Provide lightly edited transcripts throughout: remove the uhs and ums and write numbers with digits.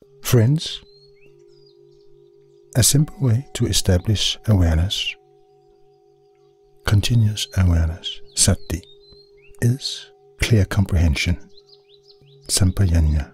Friends, a simple way to establish awareness, continuous awareness, sati, is clear comprehension, sampajanya.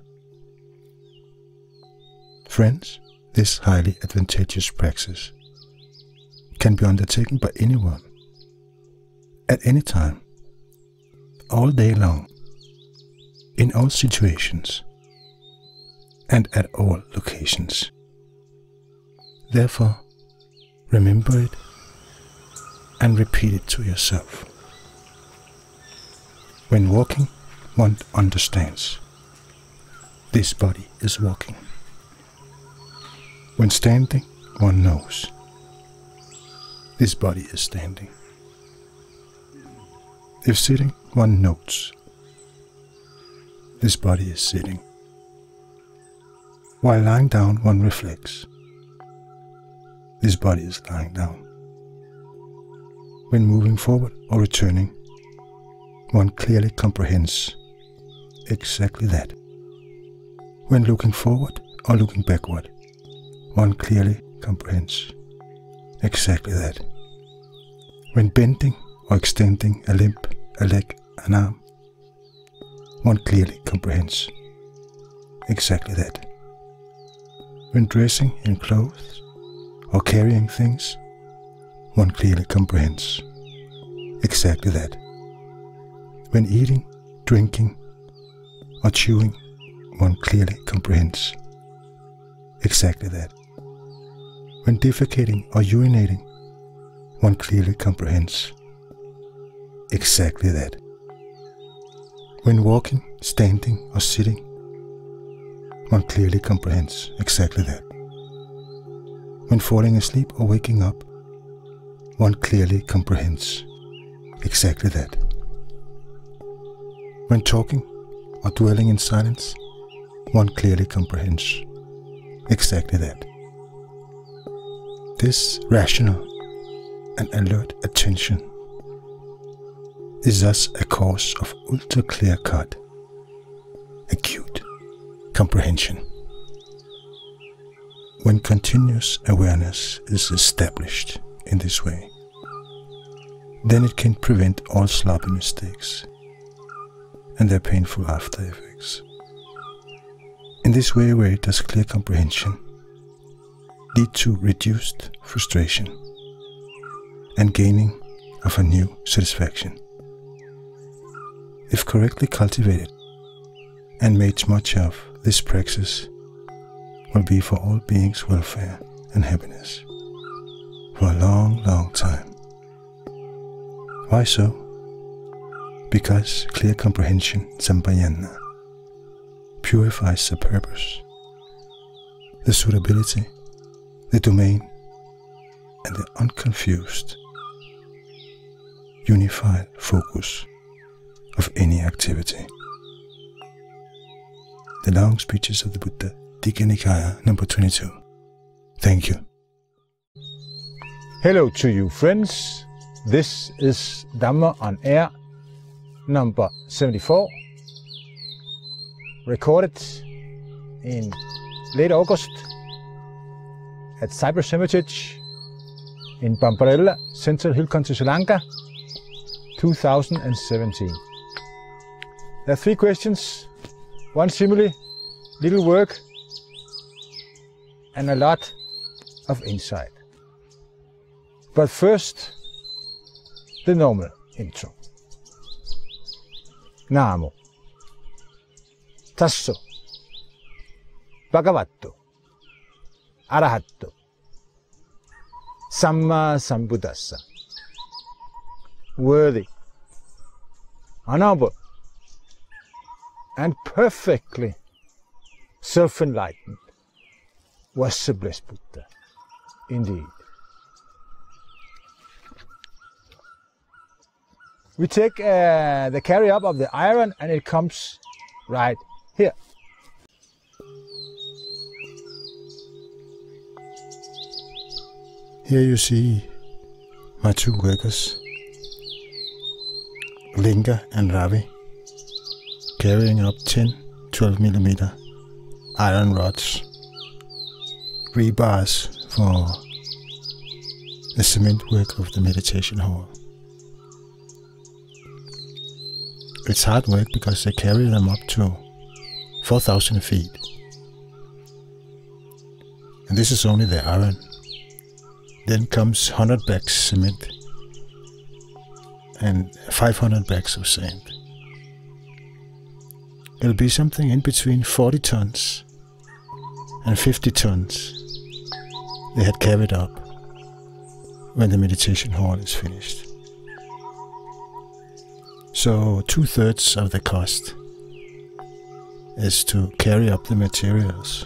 Friends, this highly advantageous practice can be undertaken by anyone, at any time, all day long, in all situations, and at all locations. Therefore, remember it and repeat it to yourself. When walking, one understands this body is walking. When standing, one knows this body is standing. If sitting, one notes this body is sitting. While lying down, one reflects this body is lying down. When moving forward or returning, one clearly comprehends exactly that. When looking forward or looking backward, one clearly comprehends exactly that. When bending or extending a limb, a leg, an arm, one clearly comprehends exactly that. When dressing in clothes or carrying things, one clearly comprehends exactly that. When eating, drinking, or chewing, one clearly comprehends exactly that. When defecating or urinating, one clearly comprehends exactly that. When walking, standing, or sitting, one clearly comprehends exactly that. When falling asleep or waking up, one clearly comprehends exactly that. When talking or dwelling in silence, one clearly comprehends exactly that. This rational and alert attention is thus a cause of ultra-clear-cut, acute comprehension. When continuous awareness is established in this way, then it can prevent all sloppy mistakes and their painful after effects. In this way does clear comprehension lead to reduced frustration and gaining of a new satisfaction. If correctly cultivated and made much of, this practice will be for all beings' welfare and happiness for a long, long time. Why so? Because clear comprehension, sampajanya, purifies the purpose, the suitability, the domain, and the unconfused, unified focus of any activity. The long speeches of the Buddha, Nikaya, number 22. Thank you. Hello to you, friends. This is Dhamma on Air, number 74, recorded in late August at Cypress Hermitage in Bambarella, Central Hill Country, Sri Lanka, 2017. There are 3 questions, 1 simile, little work, and a lot of insight. But first, the normal intro. Namo Tasso Bhagavato Arahato Sambuddhassa. Worthy, honorable, and perfectly self-enlightened was the blessed Buddha, indeed. We take the carry up of the iron and it comes right here. Here you see my 2 workers, Linga and Ravi, carrying up 10 12mm iron rods, rebars for the cement work of the meditation hall. It's hard work because they carry them up to 4,000 feet. And this is only the iron. Then comes 100 bags cement and 500 bags of sand. It'll be something in between 40 tons and 50 tons they had carried up when the meditation hall is finished. So 2/3 of the cost is to carry up the materials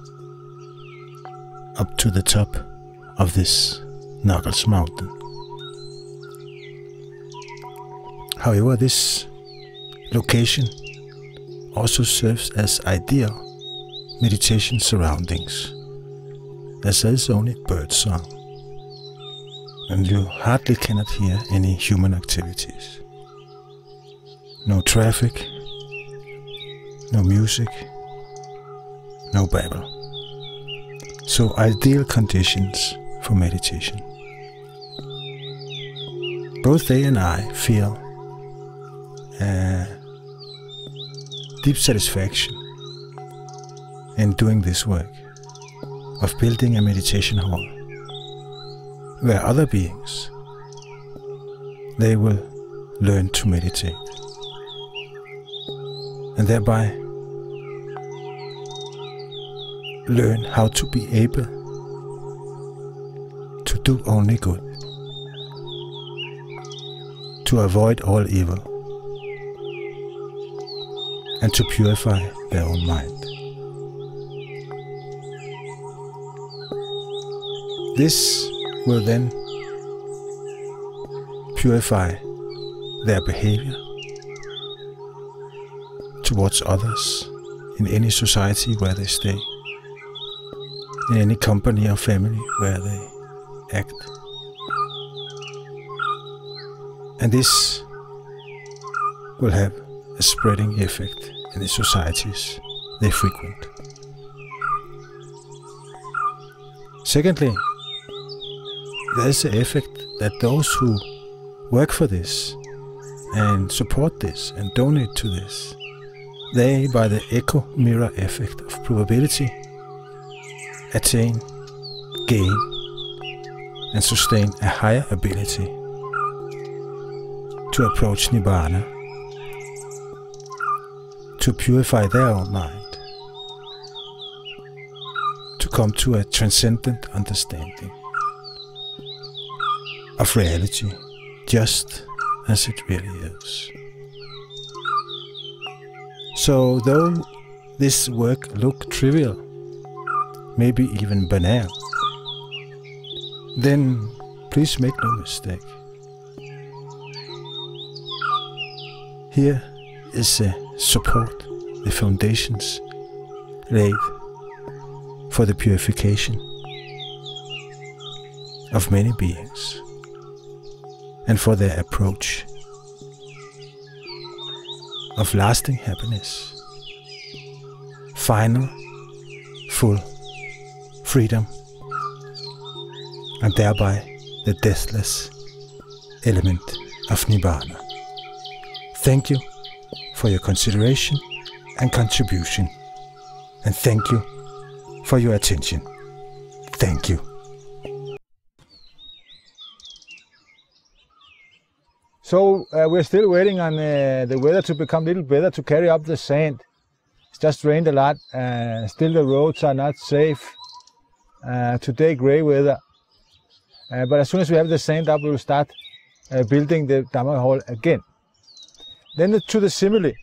up to the top of this Nagas mountain. However, this location also serves as ideal meditation surroundings, as there is only bird song, and you hardly cannot hear any human activities. No traffic, no music, no babble. So ideal conditions for meditation. Both they and I feel deep satisfaction in doing this work of building a meditation hall where other beings, they will learn to meditate and thereby learn how to be able to do only good, to avoid all evil, and to purify their own mind. This will then purify their behavior towards others in any society where they stay, in any company or family where they act. And this will have a spreading effect in the societies they frequent. Secondly, there is the effect that those who work for this and support this and donate to this, they, by the echo mirror effect of probability, attain, gain, and sustain a higher ability to approach Nibbana, to purify their own mind, to come to a transcendent understanding of reality just as it really is. So though this work look trivial, maybe even banal, then please make no mistake. Here is the support, the foundations laid for the purification of many beings and for their approach of lasting happiness, final, full freedom, and thereby the deathless element of Nibbana. Thank you for your consideration and contribution, and thank you for your attention. Thank you. So we're still waiting on the weather to become a little better to carry up the sand. It's just rained a lot. Still the roads are not safe. Today grey weather. But as soon as we have the sand up, we will start building the Dhamma hall again. Then to the simile.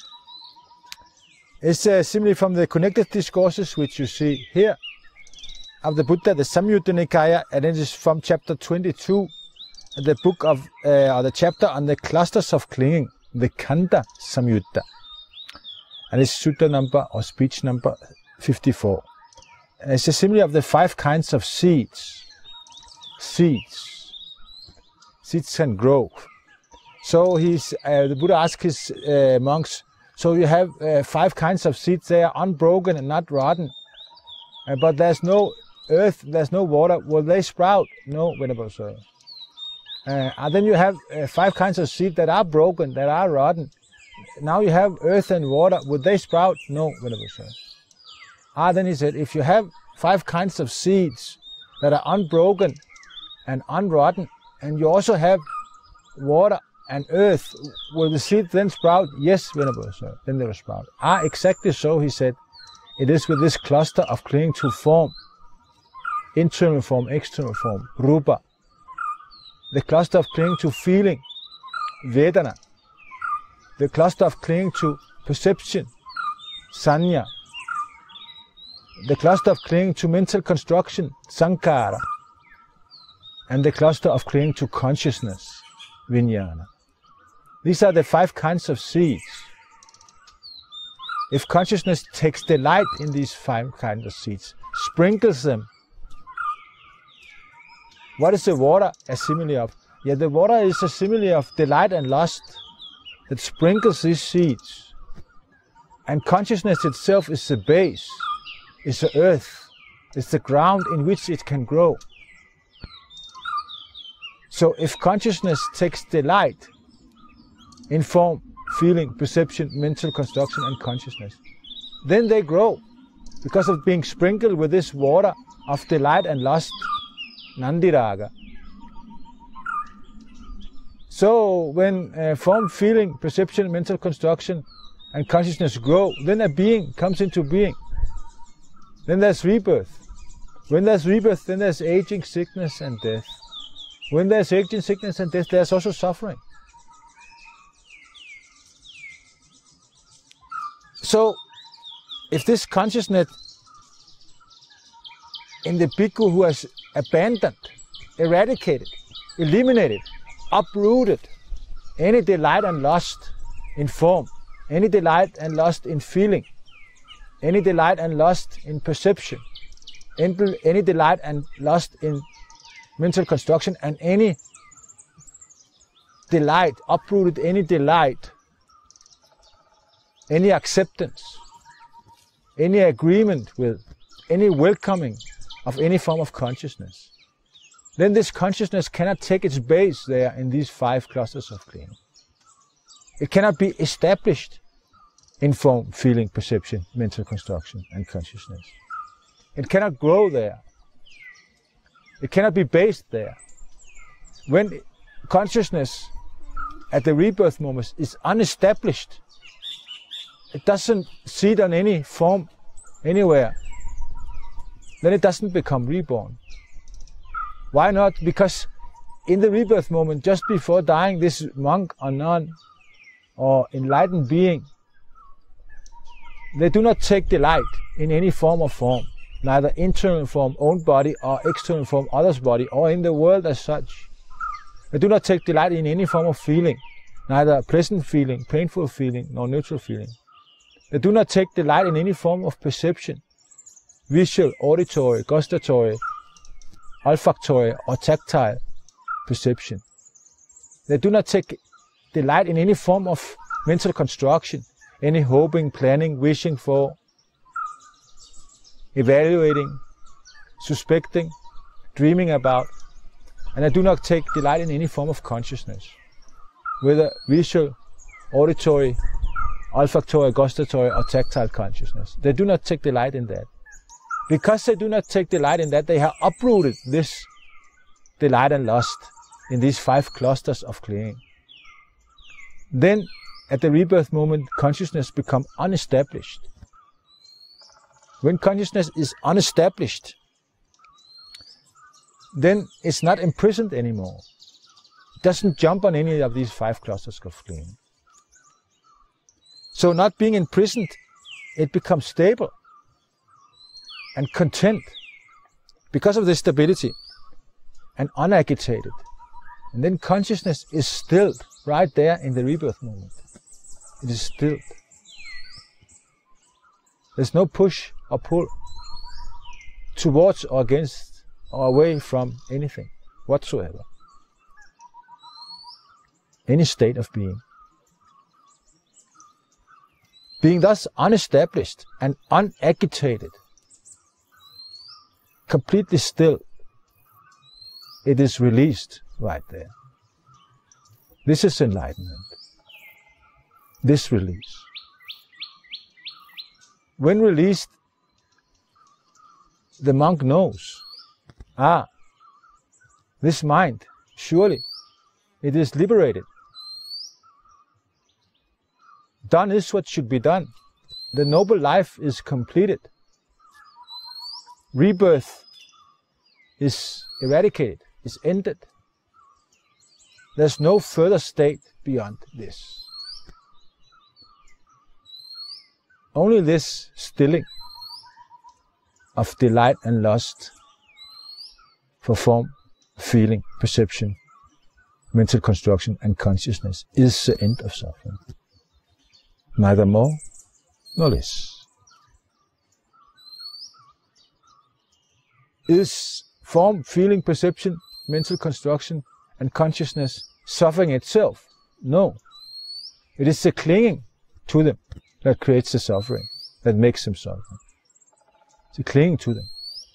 It's a simile from the connected discourses, which you see here, of the Buddha, the Samyutta Nikaya, and it is from chapter 22, the book of, or the chapter on the clusters of clinging, the Khandha-Samyutta. And it's sutta number, or speech number 54. And it's a simile of the 5 kinds of seeds. Seeds can grow. So the Buddha asked his monks, So you have 5 kinds of seeds. They are unbroken and not rotten. But there's no earth, there's no water. Will they sprout? No, Venerable Sir. And then you have 5 kinds of seeds that are broken, that are rotten. Now you have earth and water. Would they sprout? No, Venerable Sir. Then he said, if you have 5 kinds of seeds that are unbroken and unrotten, and you also have water and earth, will the seed then sprout? Yes, Venerable Sir, then they will sprout. Exactly so, he said. It is with this cluster of clinging to form, internal form, external form, rupa. The cluster of clinging to feeling, vedana. The cluster of clinging to perception, sanya. The cluster of clinging to mental construction, sankhara. And the cluster of clinging to consciousness, vijnana. These are the 5 kinds of seeds. If consciousness takes delight in these 5 kinds of seeds, sprinkles them, what is the water a simile of? Yeah, the water is a simile of delight and lust that sprinkles these seeds. And consciousness itself is the base, is the earth, is the ground in which it can grow. So if consciousness takes delight in form, feeling, perception, mental construction and consciousness, then they grow because of being sprinkled with this water of delight and lust, nandiraga. So when form, feeling, perception, mental construction and consciousness grow, then a being comes into being. Then there's rebirth. When there's rebirth, then there's aging, sickness and death. When there's aging, sickness and death, there's also suffering. So, if this consciousness in the bhikkhu who has abandoned, eradicated, eliminated, uprooted any delight and lust in form, any delight and lust in feeling, any delight and lust in perception, any delight and lust in mental construction, and any delight, uprooted any delight, any acceptance, any agreement with, any welcoming of any form of consciousness, then this consciousness cannot take its base there in these 5 clusters of clinging. It cannot be established in form, feeling, perception, mental construction and consciousness. It cannot grow there. It cannot be based there. When consciousness at the rebirth moment is unestablished, it doesn't seed on any form anywhere, then it doesn't become reborn. Why not? Because in the rebirth moment, just before dying, this monk or nun or enlightened being, they do not take delight in any form or form, neither internal form, own body, or external form, other's body, or in the world as such. They do not take delight in any form of feeling, neither pleasant feeling, painful feeling, nor neutral feeling. They do not take delight in any form of perception, visual, auditory, gustatory, olfactory, or tactile perception. They do not take delight in any form of mental construction, any hoping, planning, wishing for, evaluating, suspecting, dreaming about, and they do not take delight in any form of consciousness, whether visual, auditory, olfactory, gustatory, or tactile consciousness. They do not take delight in that. Because they do not take delight in that, they have uprooted this delight and lust in these 5 clusters of clinging. Then, at the rebirth moment, consciousness becomes unestablished. When consciousness is unestablished, then it's not imprisoned anymore. It doesn't jump on any of these 5 clusters of clinging. So not being imprisoned, it becomes stable and content because of this stability and unagitated. And then consciousness is stilled right there in the rebirth moment. It is stilled. There's no push or pull towards or against or away from anything whatsoever. Any state of being. Being thus unestablished and unagitated, completely still, it is released right there. This is enlightenment. This release. When released, the monk knows, this mind, surely, it is liberated. Done is what should be done. The noble life is completed. Rebirth is eradicated, is ended. There's no further state beyond this. Only this stilling of delight and lust for form, feeling, perception, mental construction and consciousness is the end of suffering. Neither more nor less. Is form, feeling, perception, mental construction and consciousness suffering itself? No. It is the clinging to them that creates the suffering, that makes them suffer. It's the clinging to them.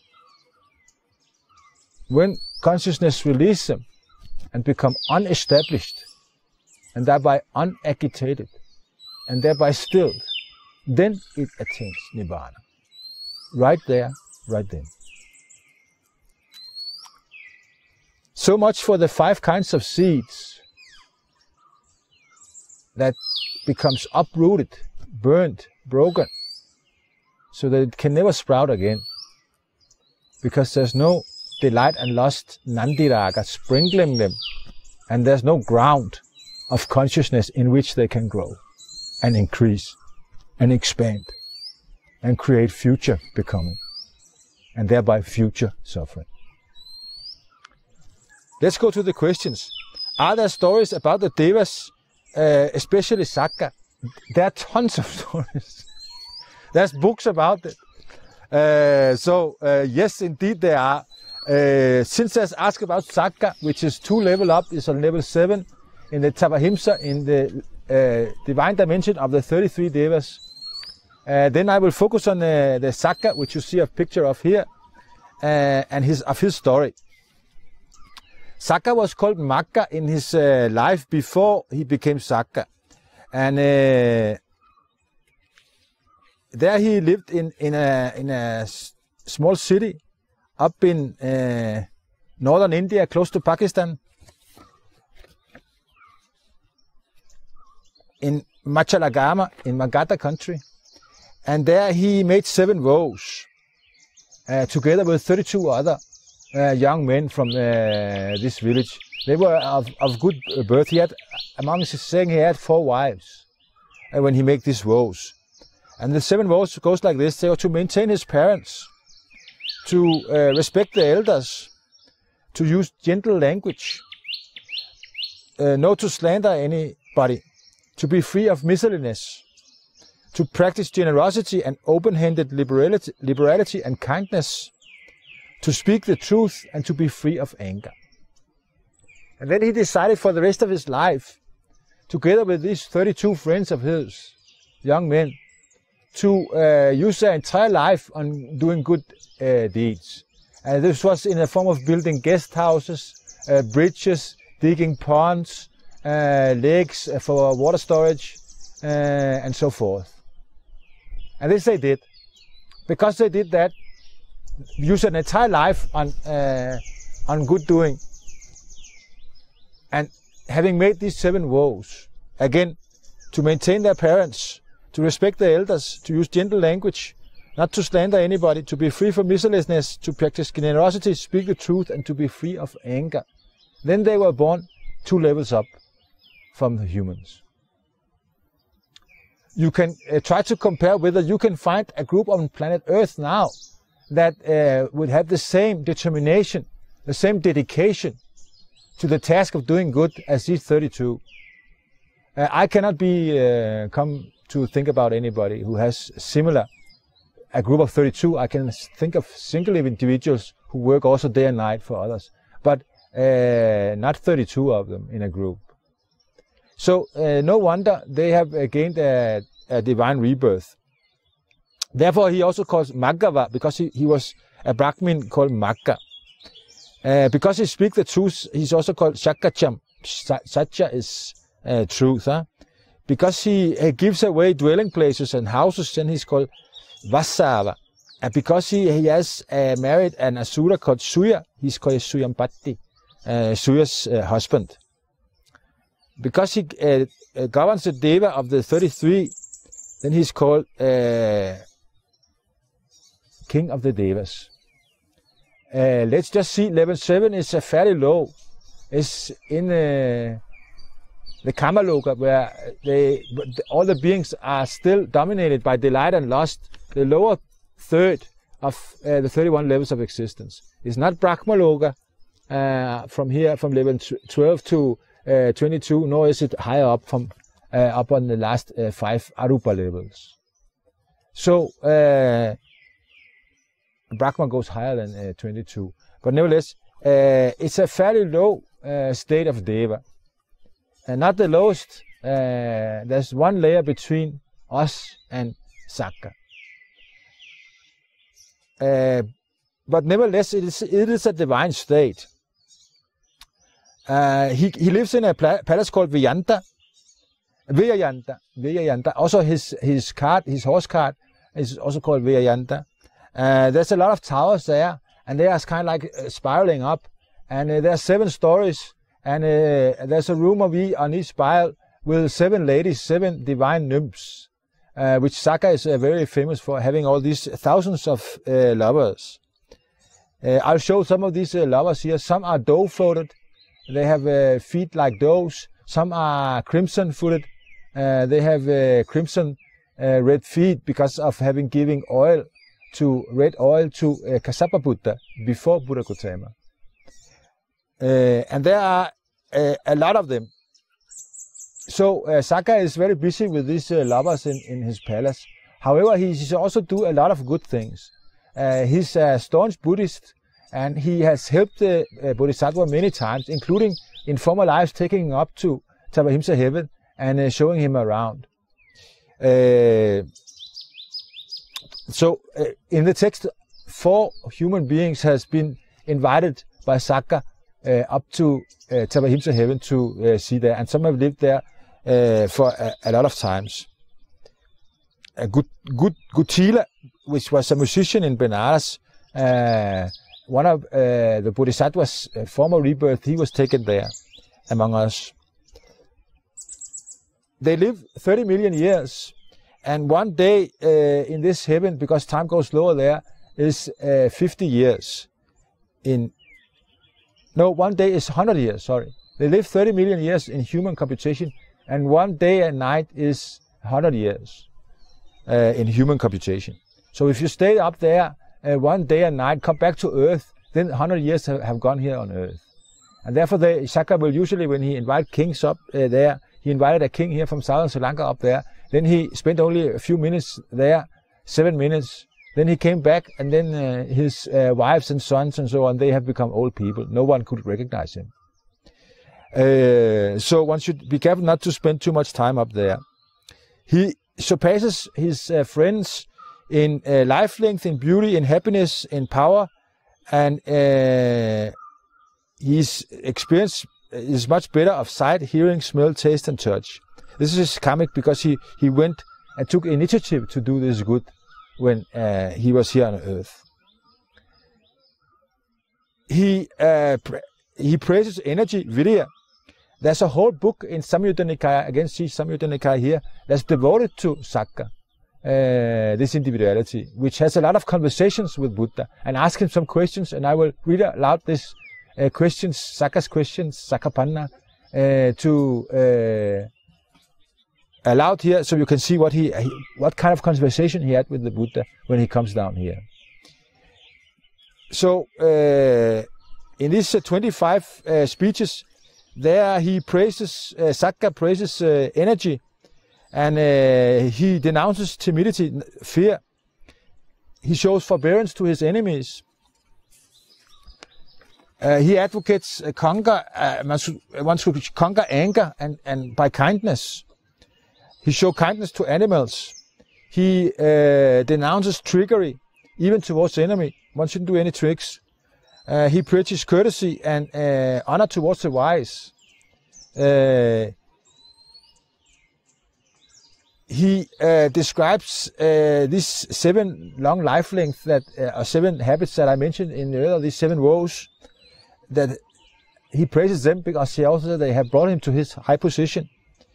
When consciousness releases them and become unestablished and thereby unagitated and thereby stilled, then it attains Nibbana. Right there, right then. So much for the 5 kinds of seeds that becomes uprooted, burned, broken, so that it can never sprout again. Because there's no delight and lust, nandiraga, sprinkling them, and there's no ground of consciousness in which they can grow and increase and expand and create future becoming and thereby future suffering. Let's go to the questions. Are there stories about the devas, especially Sakka? There are tons of stories. There's books about it. Yes, indeed there are. Since there's asked about Sakka, which is 2 level up, is on level 7 in the Tavahimsa, in the divine dimension of the 33 devas. Then I will focus on the Sakka, which you see a picture of here, and his story. Sakka was called Magga in his life before he became Sakka. And there he lived in a small city up in northern India, close to Pakistan, in Machalagama, in Magadha country. And there he made 7 vows, together with 32 other young men from this village. They were of good birth. He had, among his saying, he had 4 wives when he made these vows. And the 7 vows goes like this. They are to maintain his parents, to respect the elders, to use gentle language, not to slander anybody, to be free of miserliness, to practice generosity and open-handed liberality and kindness, to speak the truth and to be free of anger. And then he decided for the rest of his life, together with these 32 friends of his, young men, to use their entire life on doing good deeds. And this was in the form of building guest houses, bridges, digging ponds, lakes for water storage, and so forth. And this they did. Because they did that, use an entire life on good doing. And having made these 7 vows, again, to maintain their parents, to respect the elders, to use gentle language, not to slander anybody, to be free from miserliness, to practice generosity, speak the truth, and to be free of anger. Then they were born 2 levels up from the humans. You can try to compare whether you can find a group on planet Earth now that would have the same determination, the same dedication to the task of doing good as these 32. I cannot come to think about anybody who has similar, a group of 32. I can think of single individuals who work also day and night for others, but not 32 of them in a group. So no wonder they have gained a divine rebirth. Therefore, he also calls Maggava, because he was a Brahmin called Magga. Because he speaks the truth, he's also called Sakkacham. Satya is truth. Because he gives away dwelling places and houses, then he's called Vasava. And because he has married an asura called Suya, he's called Suyampati, Suya's husband. Because he governs the deva of the 33, then he's called King of the Devas. Let's just see, level 7 is fairly low. It's in the Kamaloka, where all the beings are still dominated by delight and lust, the lower third of the 31 levels of existence. It's not Brahmaloka from here, from level 12 to 22, nor is it higher up from up on the last 5 Arupa levels. So Brahma goes higher than 22, but nevertheless, it's a fairly low state of Deva, and not the lowest. There's one layer between us and Sakka. But nevertheless, it is a divine state. He lives in a palace called Vyayanta. Also, his horse cart is also called Vyayanta. There's a lot of towers there, and they are kind of like spiraling up. And there are 7 stories, and there's a room on each spiral with 7 ladies, 7 divine nymphs, which Sakka is very famous for, having all these thousands of lovers. I'll show some of these lovers here. Some are doe-footed. They have feet like does. Some are crimson-footed. They have crimson red feet because of having given red oil to Kassapa Buddha before Buddha Gautama. And there are a lot of them. So Sakka is very busy with these lovers in his palace. However, he also do a lot of good things. He's a staunch Buddhist, and he has helped the Bodhisattva many times, including in former lives, taking him up to Tavahimsa heaven and showing him around. So in the text, 4 human beings has been invited by Sakka up to Tavahimsa heaven to see there, and some have lived there for a lot of times. Gutila, which was a musician in Benares, one of the Bodhisattva's former rebirth, he was taken there among us. They live 30 million years, and one day in this heaven, because time goes slower there, is 50 years. One day is 100 years, sorry. They live 30 million years in human computation, and one day and night is 100 years in human computation. So if you stay up there one day and night, come back to Earth, then 100 years have gone here on Earth. And therefore Sakka will usually, when he invite kings up there, he invited a king here from southern Sri Lanka up there, then he spent only a few minutes there, 7 minutes, then he came back, and then his wives and sons and so on, they have become old people. No one could recognize him. So one should be careful not to spend too much time up there. He surpasses his friends in life length, in beauty, in happiness, in power, and his experience is much better of sight, hearing, smell, taste, and touch. This is karmic because he went and took initiative to do this good when he was here on Earth. He praises energy, vidya. There's a whole book in Samyutta Nikaya, again see Samyutta Nikaya here, that's devoted to Sakka, this individuality, which has a lot of conversations with Buddha, and ask him some questions, and I will read aloud this questions, Sakka's questions, Sakkapanna, to aloud here, so you can see what kind of conversation he had with the Buddha when he comes down here. So in these 25 speeches, there he praises, Sakka praises energy, and he denounces timidity, fear. He shows forbearance to his enemies. He advocates one should conquer anger and by kindness. He shows kindness to animals. He denounces trickery, even towards the enemy. One shouldn't do any tricks. He preaches courtesy and honor towards the wise. He describes these 7 long life lengths that are 7 habits that I mentioned in earlier, these 7 woes, that he praises them because he also said they have brought him to his high position.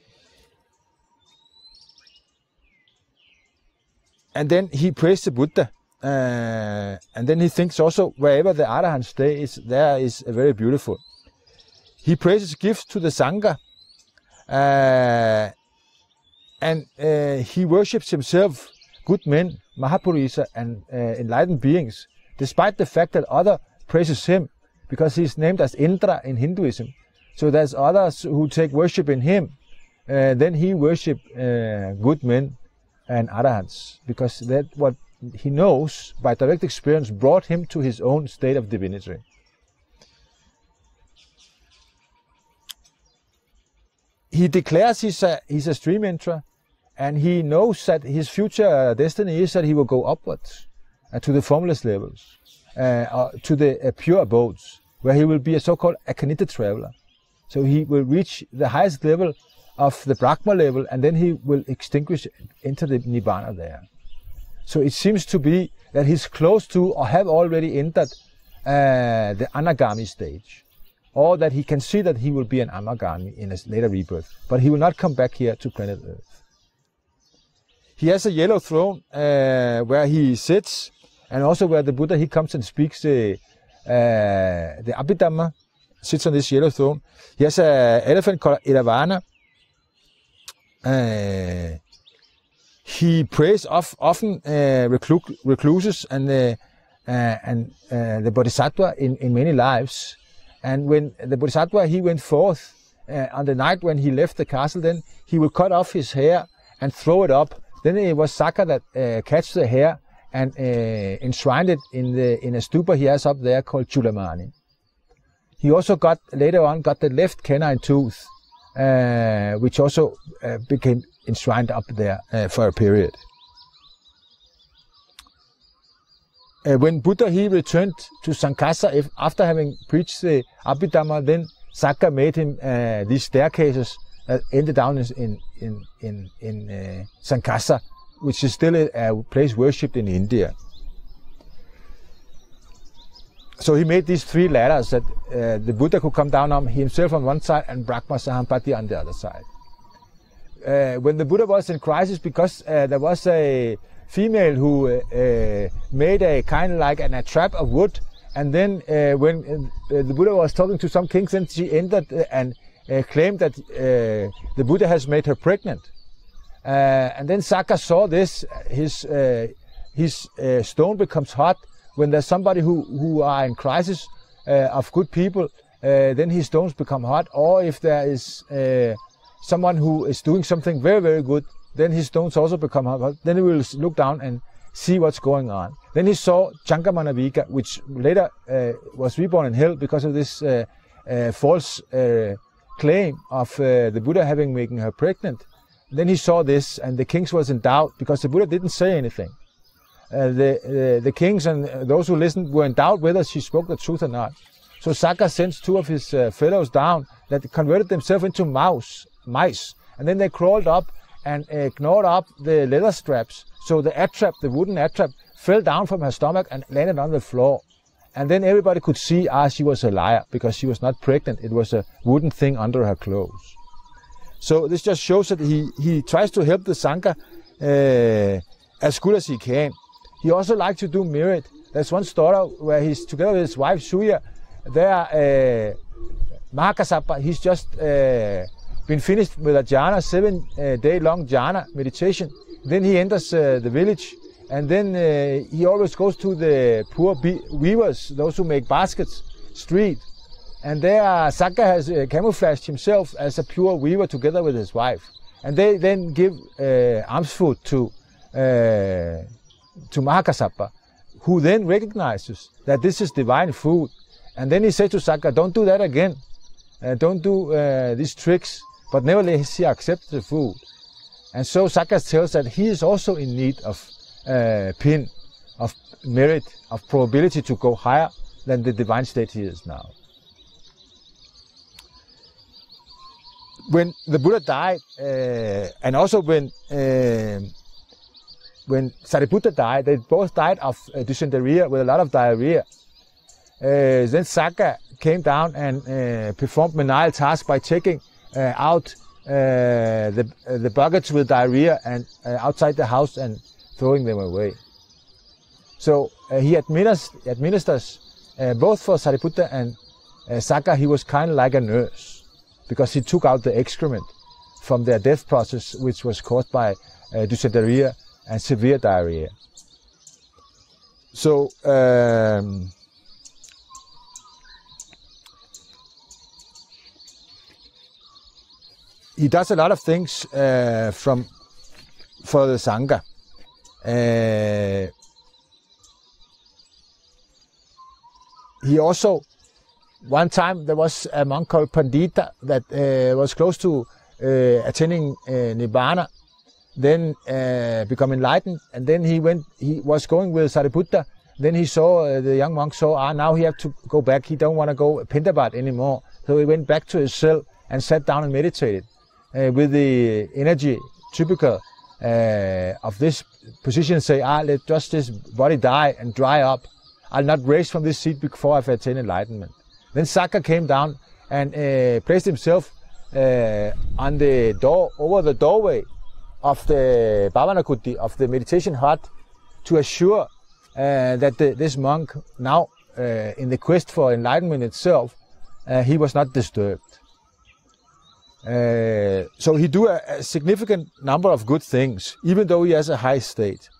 And then he praised the Buddha. And then he thinks also wherever the Arahant stay there is very beautiful. He praises gifts to the Sangha. And he worships himself, good men, Mahapurisa, and enlightened beings, despite the fact that others praises him, because he's named as Indra in Hinduism. So there's others who take worship in him. Then he worship good men and Arahants, because that's what he knows by direct experience brought him to his own state of divinity. He declares he's a Stream-Entrant, and he knows that his future destiny is that he will go upwards to the formless levels, to the pure abodes, where he will be a so-called Akanita traveler. So he will reach the highest level of the Brahma level, and then he will extinguish, enter the Nibbana there. So it seems to be that he's close to or have already entered the Anagami stage, or that he can see that he will be an Anagami in a later rebirth, but he will not come back here to planet Earth. He has a yellow throne where he sits, and also where the Buddha, he comes and speaks the Abhidhamma, sits on this yellow throne. He has an elephant called Iravana. He prays often recluses and the Bodhisattva in many lives. And when the Bodhisattva, he went forth on the night when he left the castle, then he would cut off his hair and throw it up. Then it was Sakka that catch the hair and enshrined it in a stupa he has up there called Chulamani. He also later on got the left canine tooth, which also became enshrined up there for a period. When Buddha, he returned to Sankasa after having preached the Abhidhamma, then Sakka made him these staircases that ended down in Sankasa, which is still a place worshipped in India. So he made these 3 ladders that the Buddha could come down on, himself on one side and Brahma Sahampati on the other side. When the Buddha was in crisis, because there was a female who made a kind of like a trap of wood, and then when the Buddha was talking to some kings, then she entered and claimed that the Buddha has made her pregnant. And then Sakka saw this, his stone becomes hot. When there's somebody who are in crisis of good people, then his stones become hot. Or if there is someone who is doing something very, very good, then his stones also become hot. Then he will look down and see what's going on. Then he saw Chankamanavika, which later was reborn in hell because of this false claim of the Buddha having making her pregnant. Then he saw this, and the kings was in doubt because the Buddha didn't say anything. The kings and those who listened were in doubt whether she spoke the truth or not. So Sakka sends 2 of his fellows down that converted themselves into mice, and then they crawled up and gnawed up the leather straps. So the attrap, the wooden attrap, fell down from her stomach and landed on the floor. And then everybody could see, she was a liar because she was not pregnant. It was a wooden thing under her clothes. So this just shows that he tries to help the Sangha as good as he can. He also likes to do merit. There's one story where he's together with his wife Suya. There, Mahakasapa, he's just been finished with a jhana, 7-day-long jhana meditation. Then he enters the village, and then he always goes to the poor weavers, those who make baskets, street. And there Sakka has camouflaged himself as a pure weaver together with his wife. And they then give alms food to Mahakasapa, who then recognizes that this is divine food. And then he says to Sakka, don't do that again. Don't do these tricks. But nevertheless, he accepts the food. And so Sakka tells that he is also in need of pin, of merit, of probability to go higher than the divine state he is now. When the Buddha died, and also when Sariputta died, they both died of dysentery with a lot of diarrhea. Then Sakka came down and performed menial tasks by taking out the buckets with diarrhea and outside the house and throwing them away. So he administers both for Sariputta and Sakka. He was kind of like a nurse, because he took out the excrement from their death process, which was caused by dysentery and severe diarrhea. So he does a lot of things for the Sangha. He also, one time there was a monk called Pandita that was close to attaining Nibbana, then become enlightened, and then he was going with Sariputta. Then he saw, the young monk saw, now he have to go back, he don't want to go Pindabat anymore. So he went back to his cell and sat down and meditated with the energy typical of this position, say, let just this body die and dry up. I'll not raise from this seat before I've attained enlightenment. Then Sakka came down and placed himself on the door, over the doorway of the Bhavanakuti, of the meditation hut, to assure that this monk, now in the quest for enlightenment itself, he was not disturbed. So he do a significant number of good things, even though he has a high state.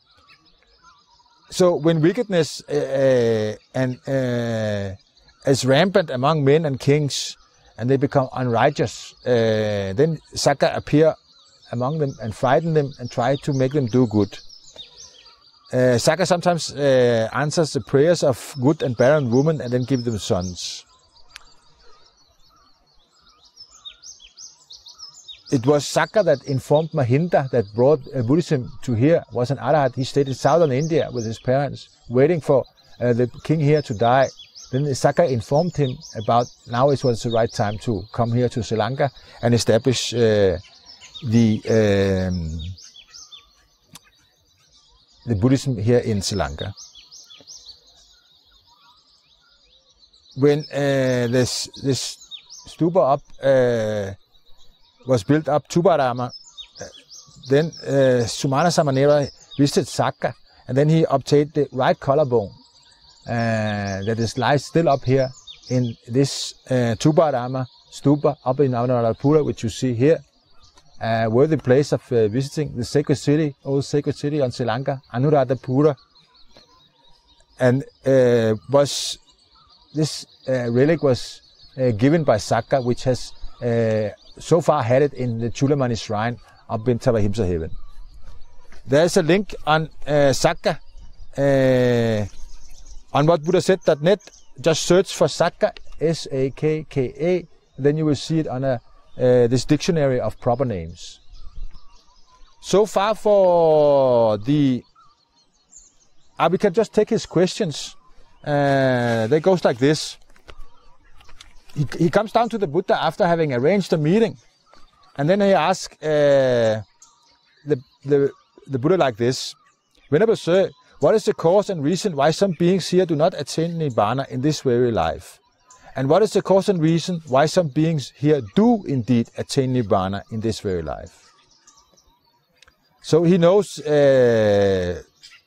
So when wickedness is rampant among men and kings, and they become unrighteous, then Sakka appear among them and frighten them and try to make them do good. Sakka sometimes answers the prayers of good and barren women and then give them sons. It was Sakka that informed Mahinda, that brought Buddhism to here, was an Arahat. He stayed in southern India with his parents, waiting for the king here to die. Then Sakka informed him about now it was the right time to come here to Sri Lanka and establish the Buddhism here in Sri Lanka. When this stupa up was built up, Tubarama, then Sumana Samanera visited Sakka, and then he obtained the right collarbone that lies still up here in this Tubarama stupa up in Anuradhapura, which you see here. Worthy place of visiting the sacred city, old sacred city on Sri Lanka, Anuradhapura. And this relic was given by Sakka, which has so far had it in the Chulamani shrine up in Tavahimsa heaven. There's a link on Sakka on whatbuddhasaid.net. Just search for Sakka, S-A-K-K-A, then you will see it on this dictionary of proper names. So far for the... we can just take his questions. They goes like this. He comes down to the Buddha after having arranged a meeting, and then he asks the Buddha like this: Venerable Sir, what is the cause and reason why some beings here do not attain Nibbana in this very life? And what is the cause and reason why some beings here do indeed attain Nibbana in this very life? So he knows, the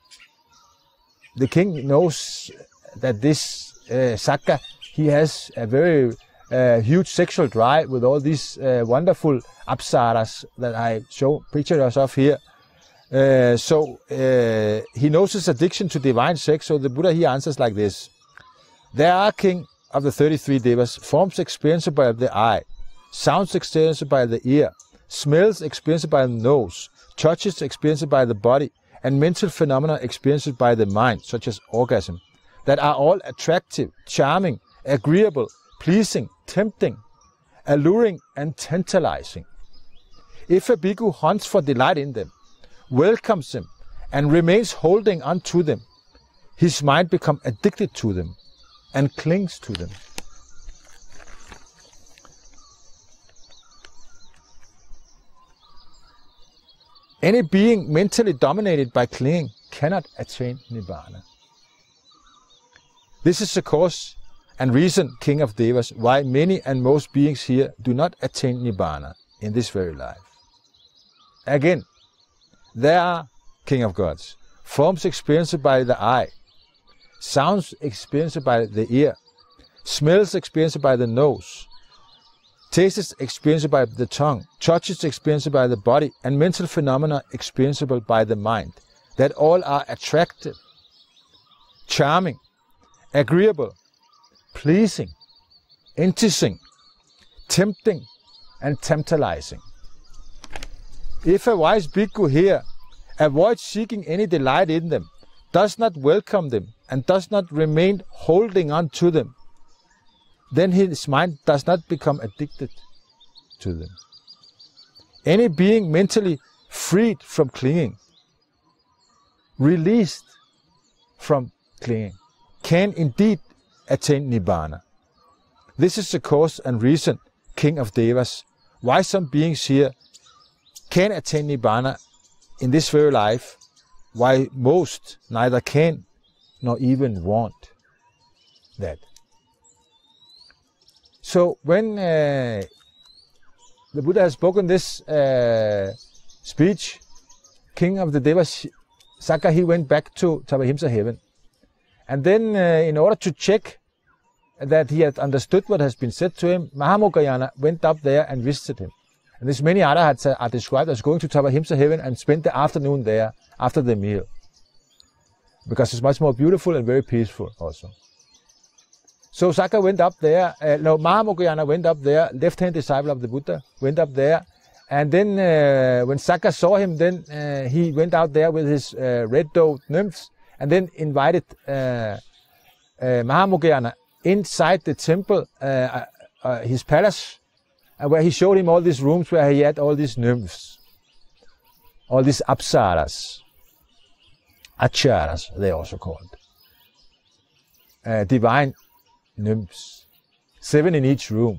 king knows that this Sakka, he has a very huge sexual drive with all these wonderful apsaras that I show pictures of here. So he knows his addiction to divine sex. So the Buddha, he answers like this: There are king of the 33 devas, forms experienced by the eye, sounds experienced by the ear, smells experienced by the nose, touches experienced by the body, and mental phenomena experienced by the mind, such as orgasm, that are all attractive, charming, agreeable, pleasing, tempting, alluring, and tantalizing. If a bhikkhu hunts for delight in them, welcomes them, and remains holding on to them, his mind becomes addicted to them and clings to them. Any being mentally dominated by clinging cannot attain Nibbana. This is the cause and reason, King of Devas, why many and most beings here do not attain Nibbana in this very life. Again, there are, King of Gods, forms experienced by the eye, sounds experienced by the ear, smells experienced by the nose, tastes experienced by the tongue, touches experienced by the body, and mental phenomena experienceable by the mind, that all are attractive, charming, agreeable, pleasing, enticing, tempting, and tantalizing. If a wise bhikkhu here avoids seeking any delight in them, does not welcome them, and does not remain holding on to them, then his mind does not become addicted to them. Any being mentally freed from clinging, released from clinging, can indeed attain Nibbana. This is the cause and reason, King of Devas, why some beings here can attain Nibbana in this very life, while most neither can nor even want that. So when the Buddha has spoken this speech, King of the Devas, Sakka, he went back to Tavahimsa heaven. And then in order to check that he had understood what has been said to him, Mahamogayana went up there and visited him. And this many others are described as going to Tavahimsa heaven and spent the afternoon there after the meal, because it's much more beautiful and very peaceful also. So Sakka went up there, Mahamogayana went up there, left-hand disciple of the Buddha, went up there, and then when Sakka saw him, then he went out there with his red-doved nymphs, and then invited Mahamogayana inside the temple, his palace, where he showed him all these rooms where he had all these nymphs, all these apsaras, acharas, they also called, divine nymphs, 7 in each room.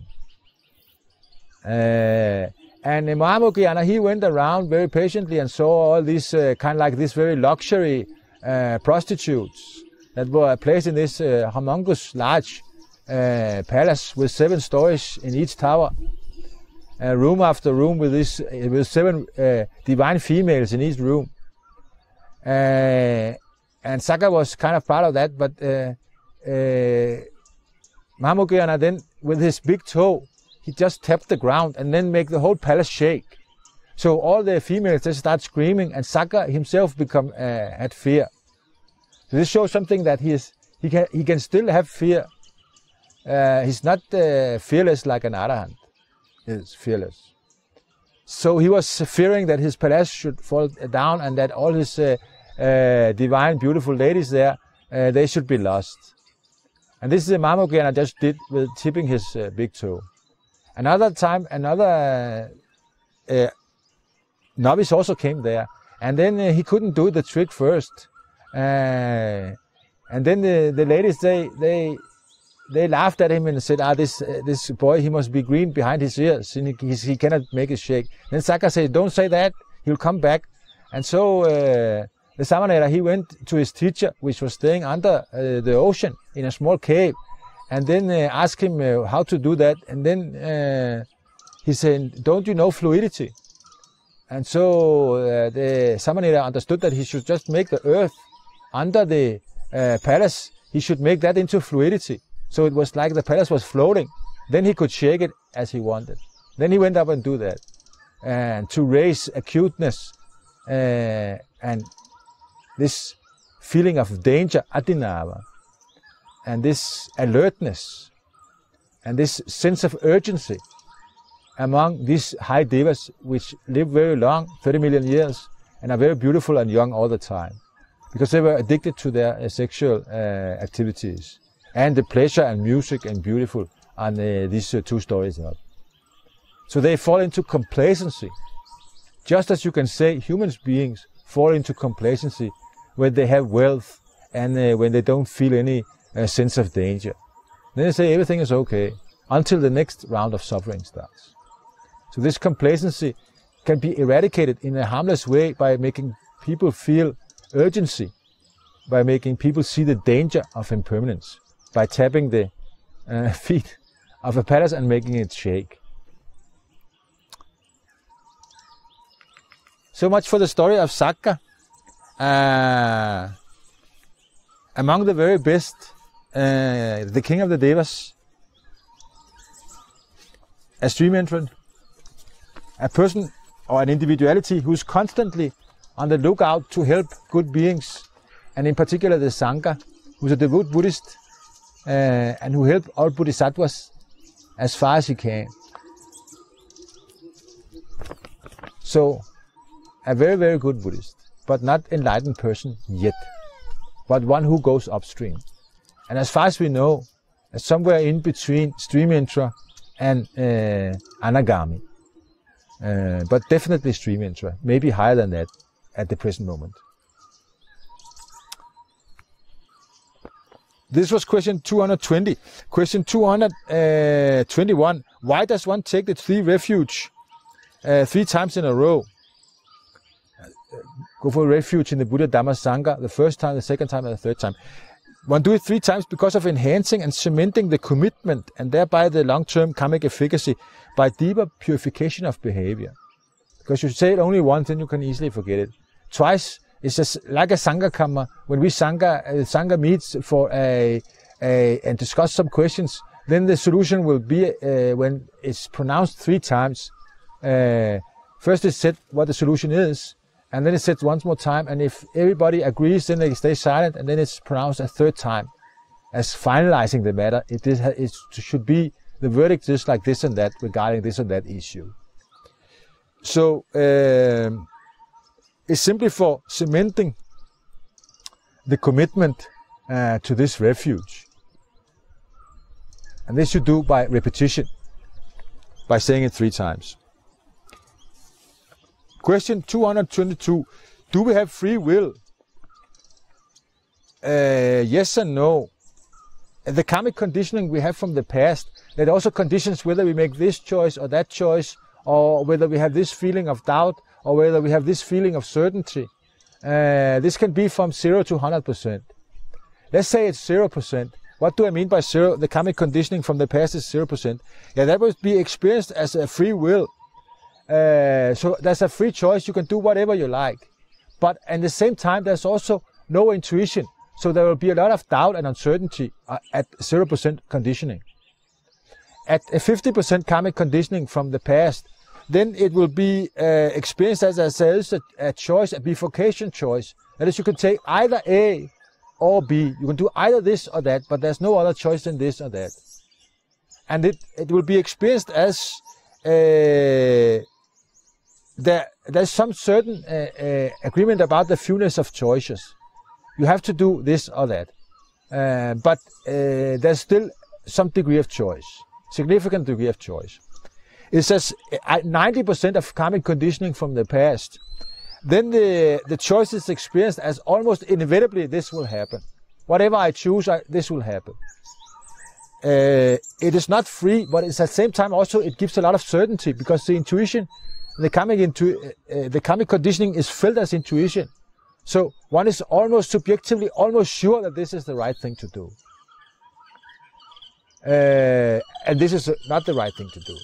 And Mahamogayana, he went around very patiently and saw all these kind of like this very luxury prostitutes that were placed in this humongous large palace with 7 stories in each tower, room after room with 7 divine females in each room. And Sakka was kind of part of that, but Mahamogayana then, with his big toe, he just tapped the ground and then make the whole palace shake. So all the females just start screaming, and Sakka himself had fear. So this shows something that he can still have fear. He's not fearless like an arahant is fearless. So he was fearing that his palace should fall down and that all his divine, beautiful ladies there, they should be lost. And this is the Mahamogayana just did with tipping his big toe. Another time, another novice also came there, and then he couldn't do the trick first. And then the ladies, they laughed at him and said, this boy, he must be green behind his ears, and he cannot make it shake. Then Sakka said, don't say that, he'll come back. And so the Samanera, he went to his teacher, which was staying under the ocean in a small cave, and then asked him how to do that. And then he said, don't you know fluidity? And so the Samanera understood that he should just make the earth under the palace, he should make that into fluidity. So it was like the palace was floating. Then he could shake it as he wanted. Then he went up and do that. And to raise acuteness and this feeling of danger, adinava, and this alertness, and this sense of urgency among these high devas, which live very long, 30 million years, and are very beautiful and young all the time, because they were addicted to their sexual activities, and the pleasure and music and beautiful on these 2 stories up. So they fall into complacency Just as you can say human beings fall into complacency when they have wealth and when they don't feel any sense of danger. Then they say everything is okay until the next round of suffering starts. So this complacency can be eradicated in a harmless way by making people feel urgency, by making people see the danger of impermanence, by tapping the feet of a palace and making it shake. So much for the story of Sakka. Among the very best, the king of the devas, a stream-entrant, a person or an individuality who's constantly on the lookout to help good beings, and in particular the Sangha, who's a devout Buddhist and who help all bodhisattvas as far as he can. So, a very, very good Buddhist, but not enlightened person yet, but one who goes upstream. And as far as we know, somewhere in between Stream-Entrant and Anagami, but definitely Stream-Entrant, maybe higher than that at the present moment. This was question 220. Question 221. Why does one take the 3 refuge 3 times in a row? Go for a refuge in the Buddha, Dhamma, Sangha the first time, the second time, and the third time. One do it 3 times because of enhancing and cementing the commitment and thereby the long-term karmic efficacy by deeper purification of behavior. Because you say it only once, then you can easily forget it. Twice is just like a Sangha karma. When we Sangha meets for and discuss some questions, then the solution will be when it's pronounced 3 times. First it's said what the solution is, and then it's said once more time, and if everybody agrees, then they stay silent, and then it's pronounced a 3rd time as finalizing the matter. It should be the verdict is like this and that regarding this or that issue. So it's simply for cementing the commitment to this refuge. And this you do by repetition, by saying it 3 times. Question 222. Do we have free will? Yes and no. The karmic conditioning we have from the past, that also conditions whether we make this choice or that choice, or whether we have this feeling of doubt, or whether we have this feeling of certainty. This can be from 0 to 100%. Let's say it's 0%. What do I mean by 0? The karmic conditioning from the past is 0%. Yeah, that would be experienced as a free will. So there's a free choice. You can do whatever you like. But at the same time, there's also no intuition. So there will be a lot of doubt and uncertainty at 0% conditioning. At a 50% karmic conditioning from the past, then it will be experienced as a choice, a bifurcation choice. That is, you can take either A or B. You can do either this or that, but there's no other choice than this or that. And it will be experienced as there's some certain agreement about the fewness of choices. You have to do this or that. But there's still some degree of choice, significant degree of choice. It says 90% of karmic conditioning from the past. Then the choice is experienced as almost inevitably this will happen. Whatever I choose, this will happen. It is not free, but it's at the same time also it gives a lot of certainty, because the intuition, the karmic conditioning is felt as intuition. So one is almost subjectively almost sure that this is the right thing to do. And this is not the right thing to do.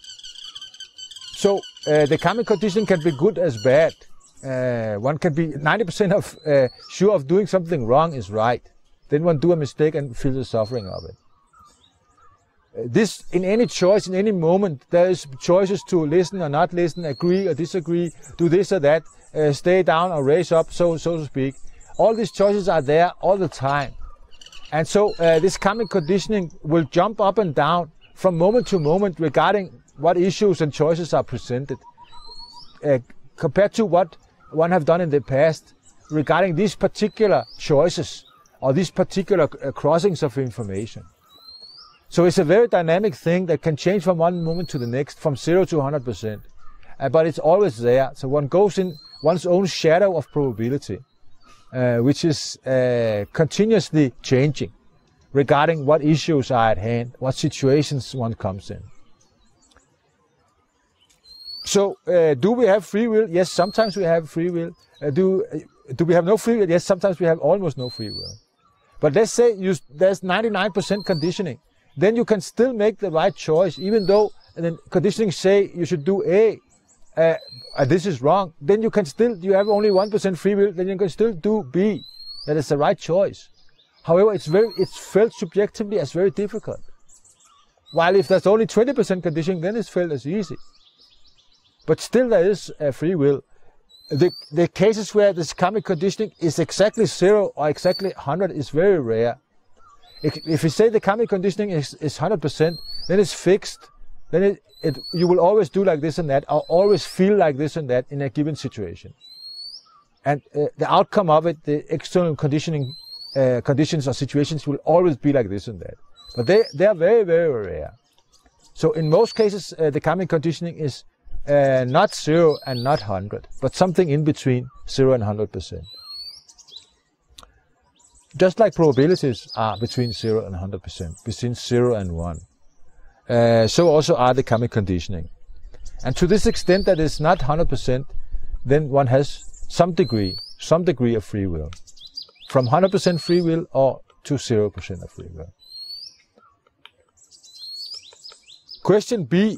So the karmic conditioning can be good as bad. One can be 90% of sure of doing something wrong is right. Then one do a mistake and feel the suffering of it. This, in any choice, in any moment, there is choices to listen or not listen, agree or disagree, do this or that, stay down or raise up, so to speak. All these choices are there all the time. And so this karmic conditioning will jump up and down from moment to moment regarding what issues and choices are presented, compared to what one have done in the past regarding these particular choices or these particular crossings of information. So it's a very dynamic thing that can change from one moment to the next, from 0 to 100%. but it's always there. So one goes in one's own shadow of probability, which is continuously changing regarding what issues are at hand, what situations one comes in. So, do we have free will? Yes, sometimes we have free will. Do we have no free will? Yes, sometimes we have almost no free will. But let's say there's 99% conditioning. Then you can still make the right choice, even though the conditioning say you should do A, this is wrong. Then you have only 1% free will, then you can still do B. That is the right choice. However, it's felt subjectively as very difficult. While if there's only 20% conditioning, then it's felt as easy. But still there is free will. The cases where this karmic conditioning is exactly 0 or exactly 100 is very rare. If you say the karmic conditioning is 100%, then it's fixed. Then you will always do like this and that, or always feel like this and that in a given situation. And the outcome of it, the external conditioning conditions or situations will always be like this and that. But they are very, very rare. So in most cases, the karmic conditioning is not 0 and not 100, but something in between 0 and 100%. Just like probabilities are between 0 and 100%, between 0 and 1. So also are the karmic conditioning. And to this extent that it's not 100%, then one has some degree of free will. From 100% free will or to 0% of free will. Question B,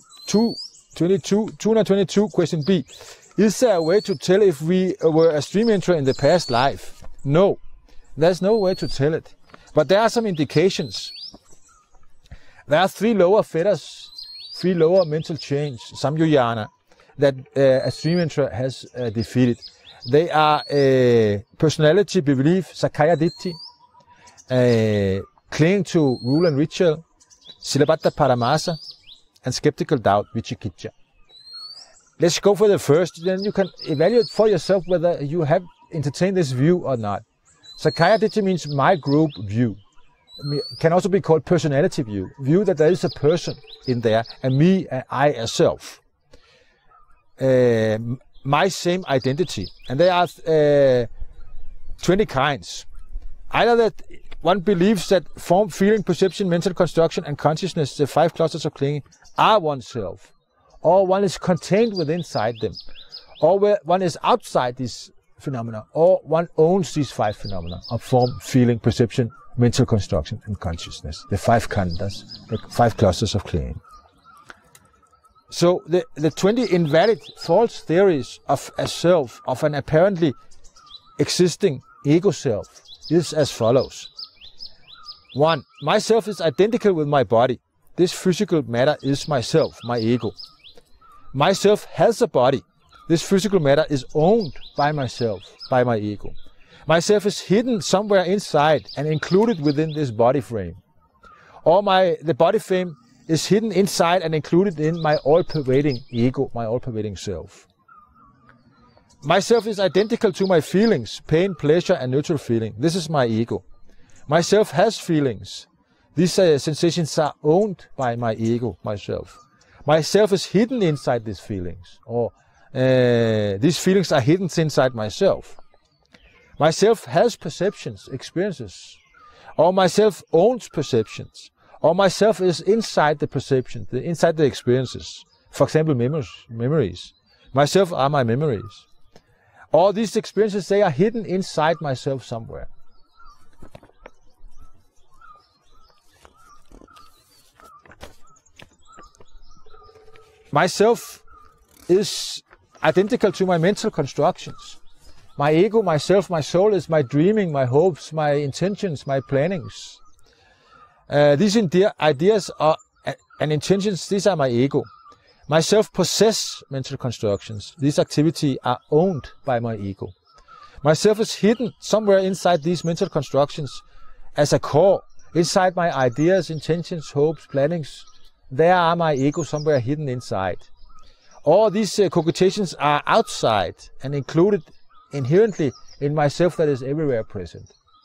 222, question B. Is there a way to tell if we were a stream-entrant in the past life? No, there's no way to tell it. But there are some indications. There are 3 lower fetters, 3 lower mental chains, samyutta, that a stream-entrant has defeated. They are personality, belief, Sakka ditthi, clinging to rule and ritual, silabbata paramasa, and skeptical doubt, vicikiccha. Let's go for the first, then you can evaluate for yourself whether you have entertained this view or not. Sakka ditthi means my group view. It can also be called personality view that there is a person in there, and me, and I, a self. My same identity. And there are 20 kinds. Either that one believes that form, feeling, perception, mental construction, and consciousness, the 5 clusters of clinging, are oneself. Or one is contained within inside them. Or where one is outside these phenomena. Or one owns these 5 phenomena of form, feeling, perception, mental construction, and consciousness. The 5 khandhas, the 5 clusters of clinging. So the 20 invalid false theories of a self, of an apparently existing ego self, is as follows. 1. Myself is identical with my body. This physical matter is myself, my ego. Myself has a body. This physical matter is owned by myself, by my ego. Myself is hidden somewhere inside and included within this body frame. Or the body frame is hidden inside and included in my all-pervading ego, my all-pervading self. Myself is identical to my feelings, pain, pleasure, and neutral feeling. This is my ego. Myself has feelings. These sensations are owned by my ego, myself. Myself is hidden inside these feelings, or these feelings are hidden inside myself. Myself has perceptions, experiences, or myself owns perceptions. Or myself is inside the perception, inside the experiences. For example, memories. Myself are my memories. All these experiences, they are hidden inside myself somewhere. Myself is identical to my mental constructions. My ego, myself, my soul is my dreaming, my hopes, my intentions, my plannings. These ideas and intentions, these are my ego. Myself possess mental constructions. These activities are owned by my ego. Myself is hidden somewhere inside these mental constructions as a core, inside my ideas, intentions, hopes, plannings. There are my ego somewhere hidden inside. All these cogitations are outside and included inherently in myself that is everywhere present.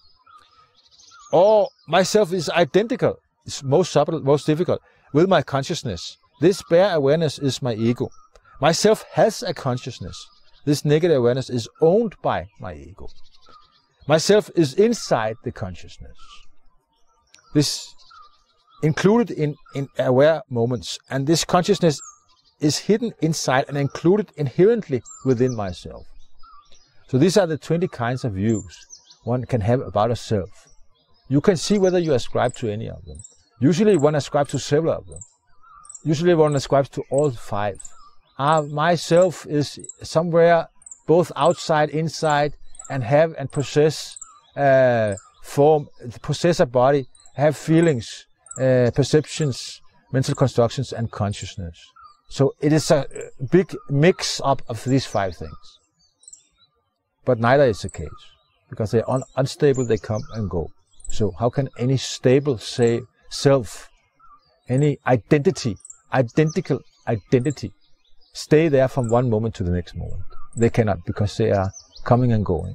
Or myself is identical, it's most subtle, most difficult, with my consciousness. This bare awareness is my ego. Myself has a consciousness. This negative awareness is owned by my ego. Myself is inside the consciousness. This included in aware moments, and this consciousness is hidden inside and included inherently within myself. So these are the 20 kinds of views one can have about a self. You can see whether you ascribe to any of them. Usually one ascribes to several of them. Usually one ascribes to all 5. Myself is somewhere both outside, inside, and have and possess form, possess a body, have feelings, perceptions, mental constructions, and consciousness. So it is a big mix-up of these 5 things. But neither is the case, because they're unstable, they come and go. So how can any stable self, any identity, identical identity, stay there from one moment to the next moment? They cannot, because they are coming and going.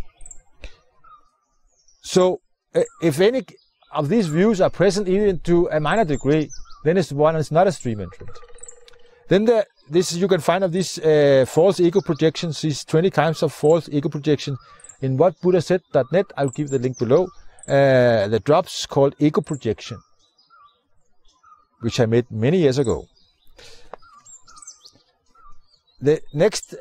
So if any of these views are present even to a minor degree, then it's not a stream entrant. Then you can find of these false ego projections, these 20 kinds of false ego projections, in whatbuddhasaid.net. I'll give the link below. The drops called ego projection, which I made many years ago. The next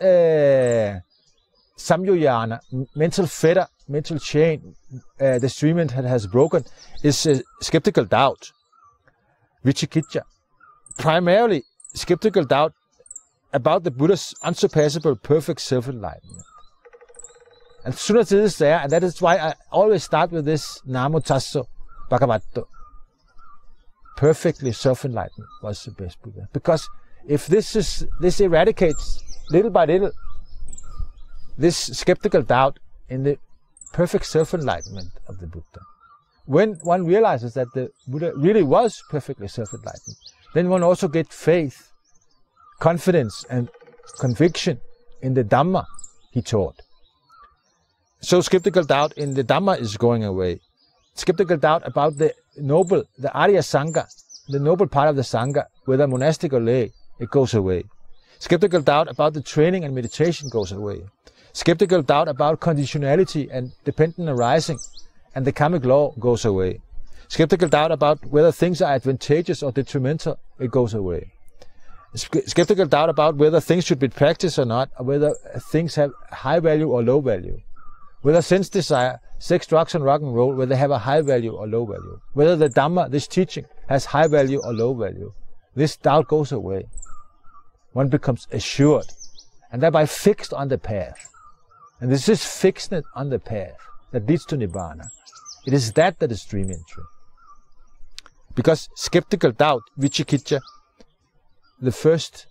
samyojana, mental fetter, mental chain, the Stream-Entrant has broken, is skeptical doubt, vicikiccha. Primarily skeptical doubt about the Buddha's unsurpassable perfect self-enlightenment. And as soon as it is there, and that is why I always start with this Namo Tasso Bhagavato. Perfectly self-enlightened was the best Buddha. Because if this eradicates little by little this skeptical doubt in the perfect self-enlightenment of the Buddha. When one realizes that the Buddha really was perfectly self-enlightened, then one also gets faith, confidence, and conviction in the Dhamma he taught. So skeptical doubt in the Dhamma is going away. Skeptical doubt about the noble, the Arya Sangha, the noble part of the Sangha, whether monastic or lay, it goes away. Skeptical doubt about the training and meditation goes away. Skeptical doubt about conditionality and dependent arising and the karmic law goes away. Skeptical doubt about whether things are advantageous or detrimental, it goes away. Skeptical doubt about whether things should be practiced or not, or whether things have high value or low value. Whether sense desire, sex, drugs, and rock and roll, whether they have a high value or low value. Whether the Dhamma, this teaching, has high value or low value. This doubt goes away. One becomes assured and thereby fixed on the path. And this is fixedness on the path that leads to Nibbana. It is that is Stream-Entrant. Because skeptical doubt, vicikiccha, the first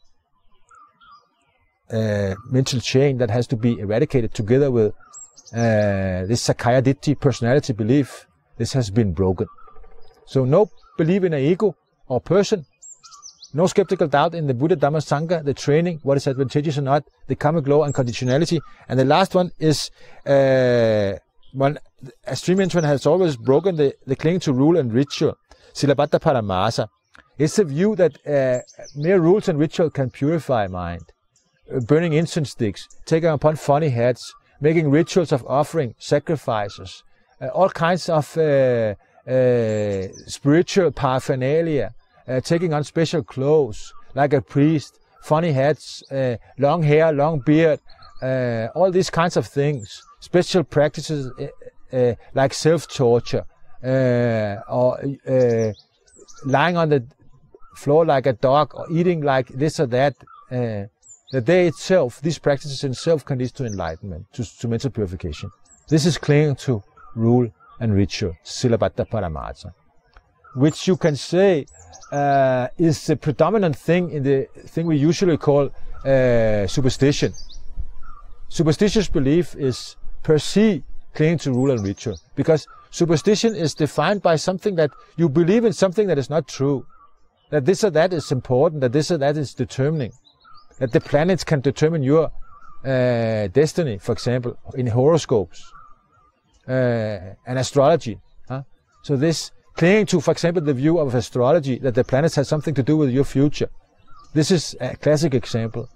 mental chain that has to be eradicated together with this Sakkaya Ditthi personality belief, this has been broken. So no belief in an ego or person, no skeptical doubt in the Buddha, Dhamma, Sangha, the training, what is advantageous or not, the karmic law and conditionality. And the last one is a Stream-Entrant has always broken the clinging to rule and ritual, Silabbata Paramasa. It's a view that mere rules and ritual can purify mind. Burning incense sticks, taking upon funny hats, making rituals of offering, sacrifices, all kinds of spiritual paraphernalia, taking on special clothes like a priest, funny hats, long hair, long beard, all these kinds of things. Special practices like self-torture, or lying on the floor like a dog, or eating like this or that. The day itself, these practices in self can lead to enlightenment, to mental purification. This is clinging to rule and ritual, Silabbata Paramasa, which you can say is the predominant thing in the thing we usually call superstition. Superstitious belief is per se clinging to rule and ritual, because superstition is defined by something that you believe in, something that is not true, that this or that is important, that this or that is determining, that the planets can determine your destiny, for example, in horoscopes and astrology. So this clinging to, for example, the view of astrology, that the planets have something to do with your future. This is a classic example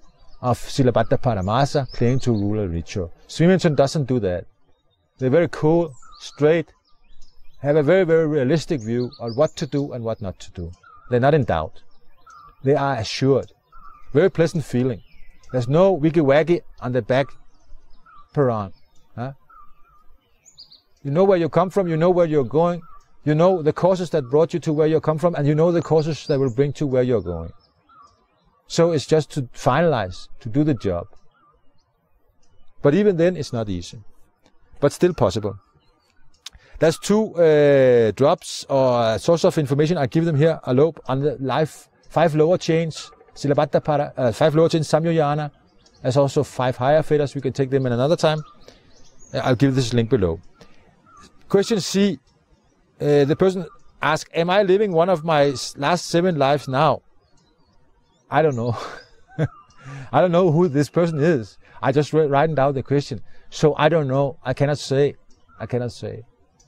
of Silabbata Paramasa claiming to rule a ritual. Stream-Entrant doesn't do that. They're very cool, straight, have a very, very realistic view of what to do and what not to do. They're not in doubt. They are assured. Very pleasant feeling. There's no wiggy-waggy on the back perron. Huh? You know where you come from, you know where you're going, you know the causes that brought you to where you come from, and you know the causes that will bring to where you're going. So it's just to finalize, to do the job. But even then, it's not easy. But still possible. There's two drops or source of information. I give them here on the 5 lower chains, Silabbata 5 lower chains, Samyojana. There's also 5 higher fetters. We can take them in another time. I'll give this link below. Question C. The person asks, am I living one of my last 7 lives now? I don't know. I don't know who this person is. I just written down the question. So I don't know. I cannot say. I cannot say.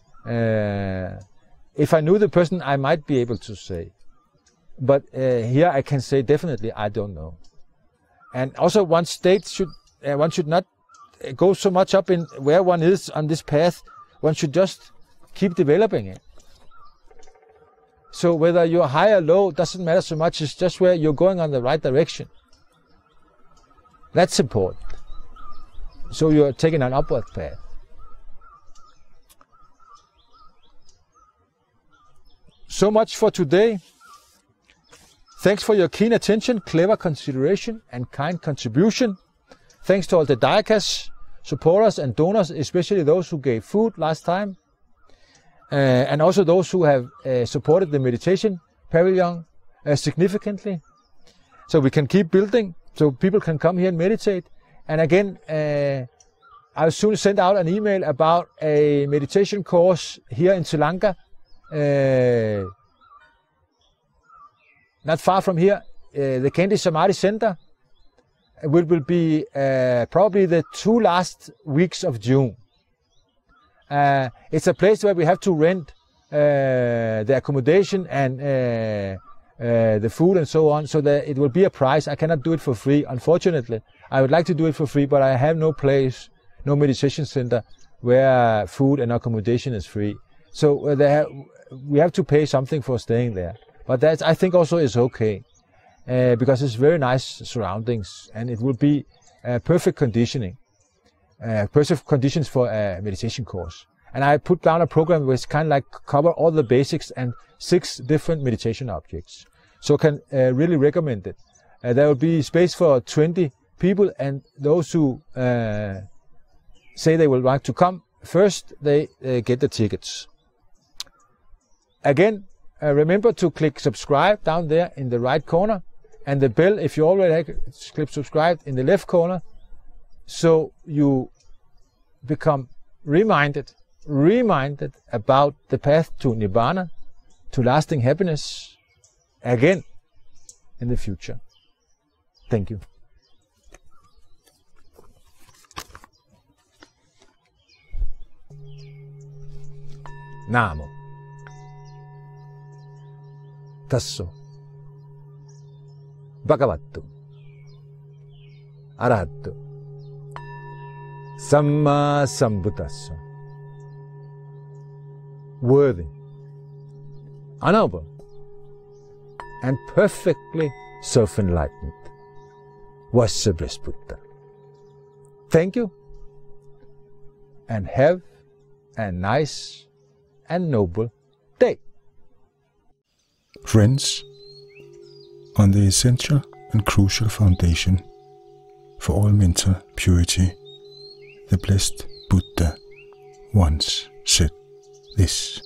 If I knew the person, I might be able to say. But here I can say definitely I don't know. And also one should not go so much up in where one is on this path. One should just keep developing it. So whether you're high or low doesn't matter so much. It's just where you're going on the right direction. That's important. So you're taking an upward path. So much for today. Thanks for your keen attention, clever consideration, and kind contribution. Thanks to all the Dayakas, supporters and donors, especially those who gave food last time. And also those who have supported the Meditation Pavilion significantly. So we can keep building, so people can come here and meditate. And again, I'll soon send out an email about a meditation course here in Sri Lanka. Not far from here, the Candy Samadhi Center will be probably the 2 last weeks of June. It's a place where we have to rent the accommodation and the food and so on, so that it will be a price. I cannot do it for free, unfortunately. I would like to do it for free, but I have no place, no meditation center where food and accommodation is free. So we have to pay something for staying there. But that I think also is okay, because it's very nice surroundings and it will be perfect conditioning. Perfect conditions for a meditation course. And I put down a program which kind of like cover all the basics and 6 different meditation objects. So I can really recommend it. There will be space for 20 people, and those who say they would like to come first, they get the tickets. Again, remember to click subscribe down there in the right corner, and the bell if you already click subscribe in the left corner, so you become reminded about the path to Nibbana, to lasting happiness, again in the future. Thank you. Namo Tasso Bhagavato Arahato Samma Sambuddhassa. Worthy, honorable, and perfectly self-enlightened was the blessed Buddha. Thank you, and have a nice and noble day. Friends, on the essential and crucial foundation for all mental purity, the blessed Buddha once said this: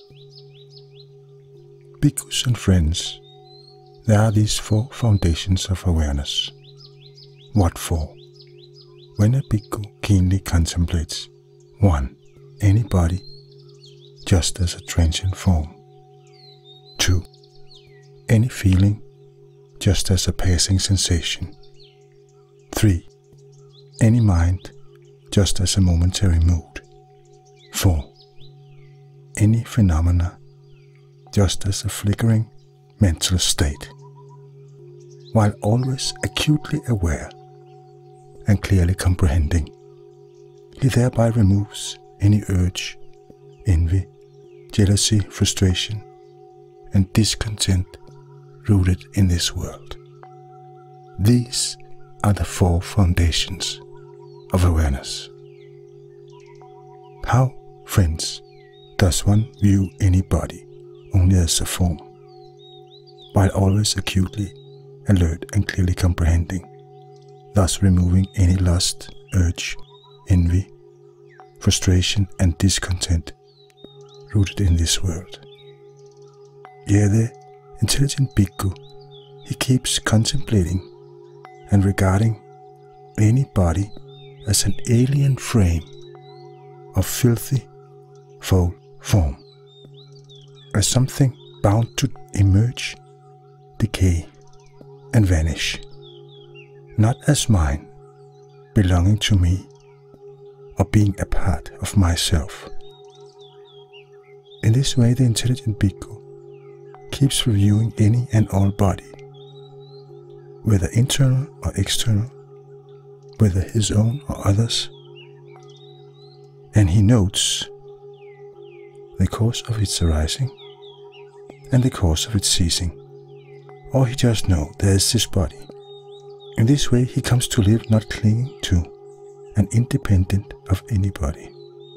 Bhikkhus and friends, there are these 4 foundations of awareness. What for? When a bhikkhu keenly contemplates 1. Any body, just as a transient form. 2. Any feeling, just as a passing sensation. 3. Any mind, just as a momentary mood. 4. Any phenomena, just as a flickering mental state, while always acutely aware and clearly comprehending. He thereby removes any urge, envy, jealousy, frustration, and discontent rooted in this world. These are the 4 foundations of awareness. How, friends, does one view any body only as a form, while always acutely alert and clearly comprehending, thus removing any lust, urge, envy, frustration, and discontent rooted in this world? Yea, the intelligent Bhikkhu, he keeps contemplating and regarding any body as an alien frame of filthy, foul form, as something bound to emerge, decay, and vanish, not as mine, belonging to me, or being a part of myself. In this way, the intelligent Bhikkhu keeps reviewing any and all body, whether internal or external, whether his own or others, and he notes the cause of its arising and the cause of its ceasing, or he just knows there is this body. In this way, he comes to live not clinging to and independent of anybody.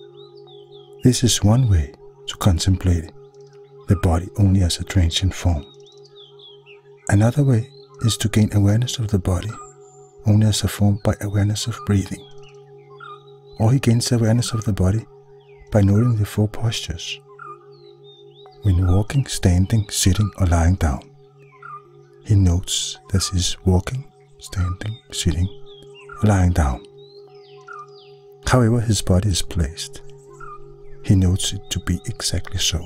This is one way to contemplate the body only as a transient form. Another way is to gain awareness of the body only as a form by awareness of breathing. Or he gains awareness of the body by noting the 4 postures. When walking, standing, sitting, or lying down, he notes that he is walking, standing, sitting, or lying down. However his body is placed, he notes it to be exactly so.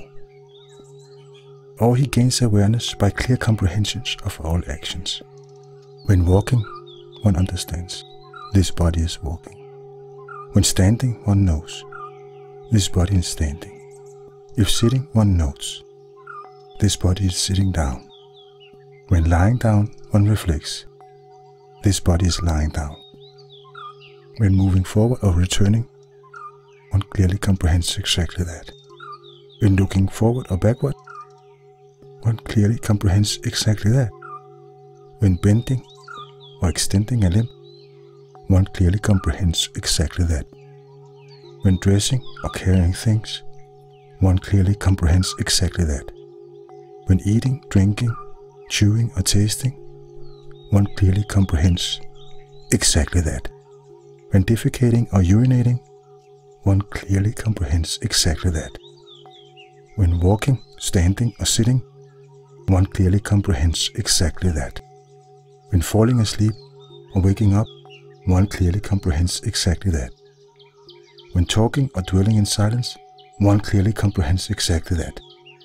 Or he gains awareness by clear comprehensions of all actions. When walking, one understands this body is walking. When standing, one knows this body is standing. If sitting, one notes this body is sitting down. When lying down, one reflects this body is lying down. When moving forward or returning, one clearly comprehends exactly that. When looking forward or backward, one clearly comprehends exactly that. When bending or extending a limb, one clearly comprehends exactly that. When dressing or carrying things, one clearly comprehends exactly that. When eating, drinking, chewing or tasting, one clearly comprehends exactly that. When defecating or urinating, one clearly comprehends exactly that. When walking, standing or sitting, one clearly comprehends exactly that. When falling asleep or waking up, one clearly comprehends exactly that. When talking or dwelling in silence, one clearly comprehends exactly that.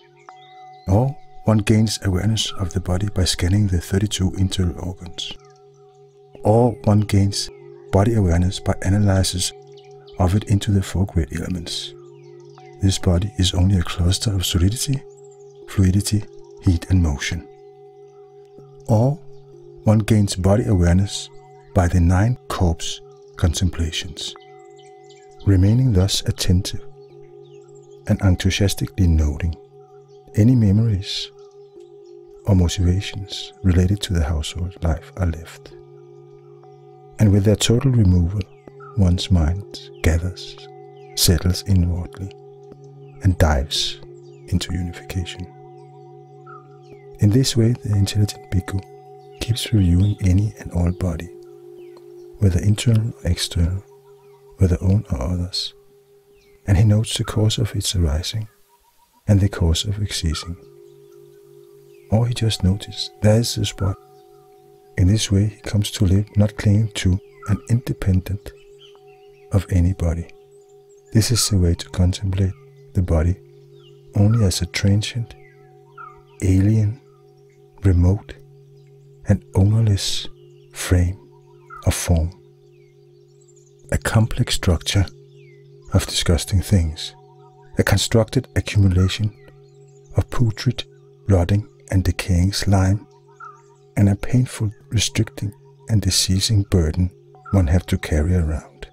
Or one gains awareness of the body by scanning the 32 internal organs. Or one gains body awareness by analysis of it into the 4 great elements. This body is only a cluster of solidity, fluidity, heat and motion. Or one gains body awareness by the 9 corpse contemplations, remaining thus attentive and enthusiastically noting any memories or motivations related to the household life are left. And with their total removal, one's mind gathers, settles inwardly, and dives into unification. In this way, the intelligent Bhikkhu keeps reviewing any and all body, whether internal or external, whether own or others, and he notes the cause of its arising and the cause of its ceasing. Or he just notices there is a spot. In this way, he comes to live not clinging to and independent of anybody. This is the way to contemplate the body only as a transient, alien, remote, and ownerless frame of form, a complex structure of disgusting things, a constructed accumulation of putrid, rotting, and decaying slime, and a painful, restricting, and diseasing burden one have to carry around.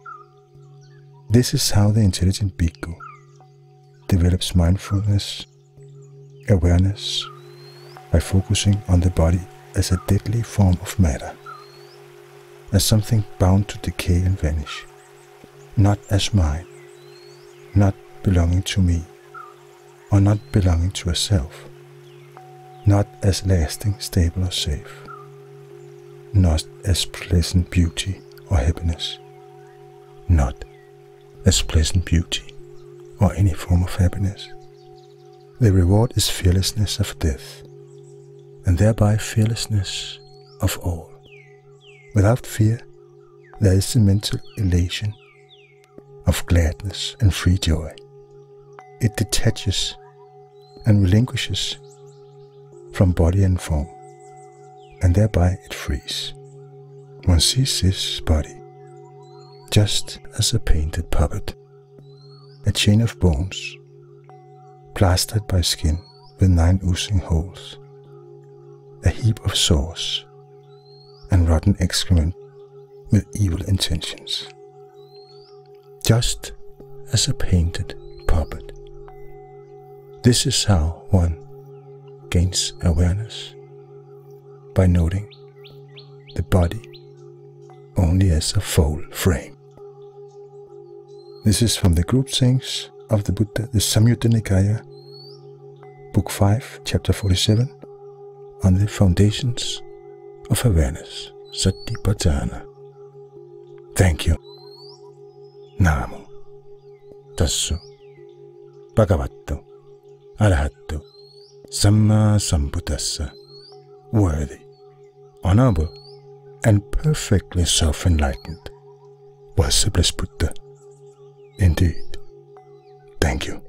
This is how the intelligent Bhikkhu develops mindfulness, awareness, by focusing on the body as a deadly form of matter, as something bound to decay and vanish, not as mine, not belonging to me, or not belonging to a self, not as lasting, stable or safe, not as pleasant beauty or happiness, not as pleasant beauty or any form of happiness. The reward is fearlessness of death, and thereby fearlessness of all. Without fear, there is the mental elation of gladness and free joy. It detaches and relinquishes from body and form, and thereby it frees. One sees this body just as a painted puppet, a chain of bones, plastered by skin with 9 oozing holes, a heap of sores, and rotten excrement with evil intentions. Just as a painted puppet. This is how one gains awareness, by noting the body only as a foul frame. This is from the group sayings of the Buddha, the Samyutta Nikaya, Book 5, Chapter 47, on the foundations of awareness, Satipatthana. Thank you. Namo Tassu Bhagavato Arahato Samma Sambuddhassa. Worthy, honorable, and perfectly self-enlightened was the blessed Buddha. Indeed. Thank you.